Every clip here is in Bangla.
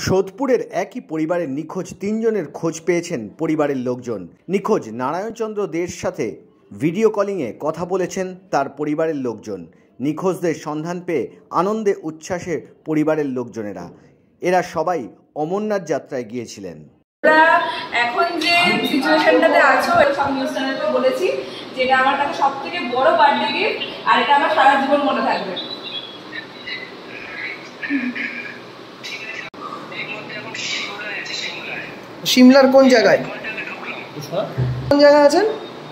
সোদপুরের একই পরিবারের নিখোঁজ তিনজনের খোঁজ পেয়েছেন পরিবারের লোকজন। নিখোঁজ নারায়ণচন্দ্র দের সাথে ভিডিও কলিংয়ে কথা বলেছেন তার পরিবারের লোকজন। নিখোঁজদের সন্ধান পেয়ে আনন্দে উচ্ছ্বাসে পরিবারের লোকজনেরা। এরা সবাই অমরনাথ যাত্রায় গিয়েছিলেন। এখন যে সিচুয়েশনটাতে আছো সব নিউজ চ্যানেলকে বলেছি যে এটা আমার কাছে সবথেকে বড় বার্থডে গিফট, আর এটা আমার সারা জীবন মনে থাকবে। সিমলার কোন জায়গায় আছেন?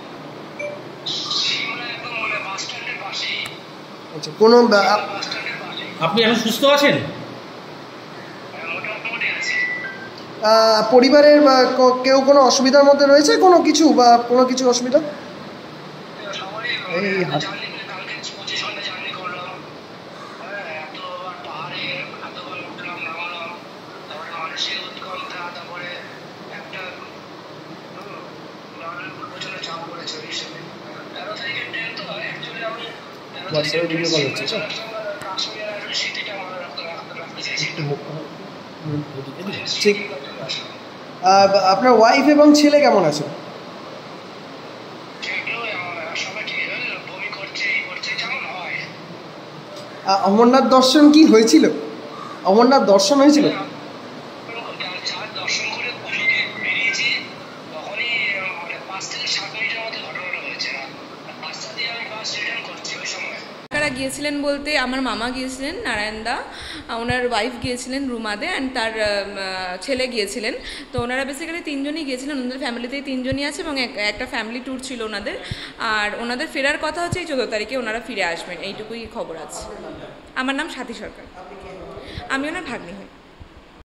আচ্ছা, কোন আপনি এখন সুস্থ আছেন? পরিবারের কেউ কোনো অসুবিধার মধ্যে রয়েছে? কোনো কিছু অসুবিধা? ঠিক। আপনার ওয়াইফ এবং ছেলে কেমন আছে? অমরনাথ দর্শন কি হয়েছিল? অমরনাথ দর্শন হয়েছিল? গিয়েছিলেন বলতে আমার মামা গিয়েছিলেন, নারায়ণদা, ওনার ওয়াইফ গিয়েছিলেন রুমাদে, অ্যান্ড তার ছেলে গিয়েছিলেন। তো ওনারা বেসিক্যালি তিনজনই গিয়েছিলেন, ওনাদের ফ্যামিলিতেই তিনজনই আছে এবং একটা ফ্যামিলি ট্যুর ছিল ওনাদের। আর ওনাদের ফেরার কথা হচ্ছে এই 14 তারিখে ওনারা ফিরে আসবেন, এইটুকুই খবর আছে। আমার নাম সাথী সরকার, আমি ওনার ভাগ্নি হই।